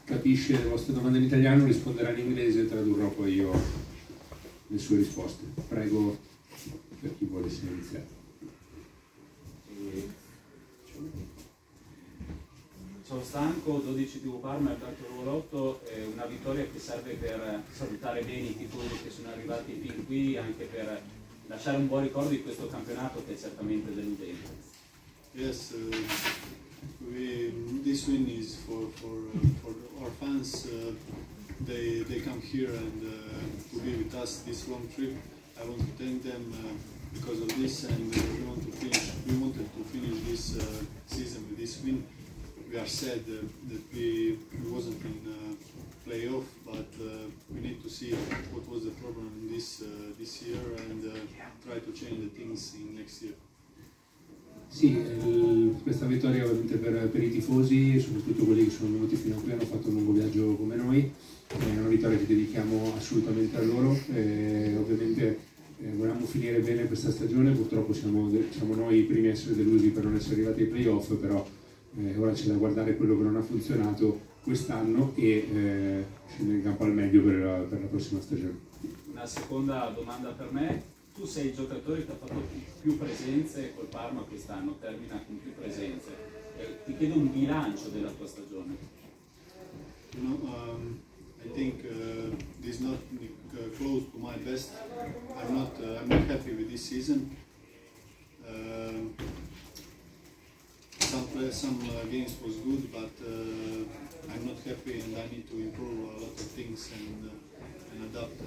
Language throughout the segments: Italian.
capisce le vostre domande in italiano risponderà in inglese e tradurrò poi io le sue risposte. Prego, per chi vuole iniziare. Sono stanco, 12 TV Parma e Alberto Ruolotto, è una vittoria che serve per salutare bene i tifosi che sono arrivati fin qui, anche per lasciare un buon ricordo di questo campionato che è certamente deludente. Yes, this win is for our fans. They come here and to be with us this long trip. I want to thank them because of this, and we wanted to finish this season with this win. We are sad that we wasn't in playoff, but we need to see what was the problem in this year and try to change the things in next year. Sì, questa vittoria ovviamente per i tifosi, soprattutto quelli che sono venuti fino a qui, hanno fatto un lungo viaggio come noi, è una vittoria che dedichiamo assolutamente a loro. Ovviamente volevamo finire bene questa stagione, purtroppo siamo noi i primi a essere delusi per non essere arrivati ai playoff, però ora c'è da guardare quello che non ha funzionato quest'anno e scendere in campo al meglio per la prossima stagione. Una seconda domanda per me: tu sei il giocatore che ha fatto più presenze col Parma quest'anno, termina con più presenze. Ti chiedo un bilancio della tua stagione. You know, I think this is not close to my best. I'm not happy with this season. Some games was good, but I'm not happy, and I need to improve a lot of things and adapt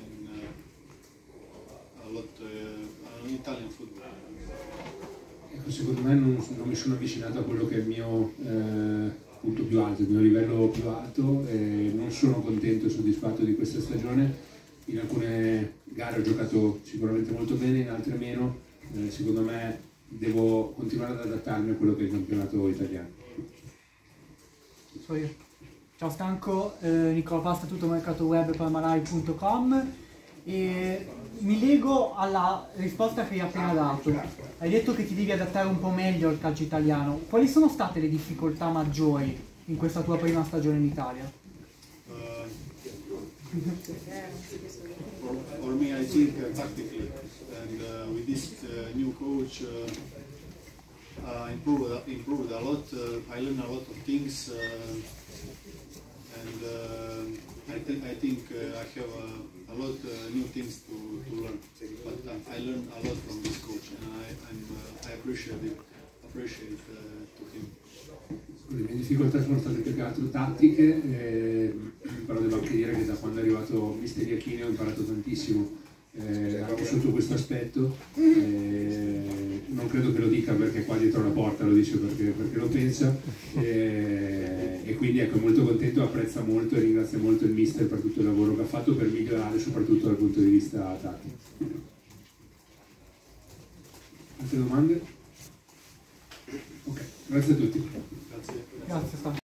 a lot in Italian football. Ecco, secondo me non mi sono avvicinato a quello che è il mio punto più alto, il mio livello più alto, e non sono contento e soddisfatto di questa stagione. In alcune gare ho giocato sicuramente molto bene, in altre meno. Secondo me devo continuare ad adattarmi a quello che è il campionato italiano. So io. Ciao Stanco, Nicola Pasta, tutto mercato web parmarai.com, e mi lego alla risposta che hai appena dato. Hai detto che ti devi adattare un po' meglio al calcio italiano. Quali sono state le difficoltà maggiori in questa tua prima stagione in Italia? For me, I think tactically, and with this new coach, improved a lot. I learned a lot of things, and I think I have a lot new things to learn. But I learned a lot from this coach, and I appreciate it. To him. Le mie difficoltà sono state più che altro tattiche, però devo anche dire che da quando è arrivato Mister Iachini ho imparato tantissimo anche sotto questo aspetto. Non credo che lo dica perché qua dietro la porta, lo dice perché lo pensa, e quindi ecco, è molto contento, apprezza molto e ringrazia molto il Mister per tutto il lavoro che ha fatto per migliorare soprattutto dal punto di vista tattico. Altre domande? Ok, grazie a tutti. Grazie. Grazie Stanco.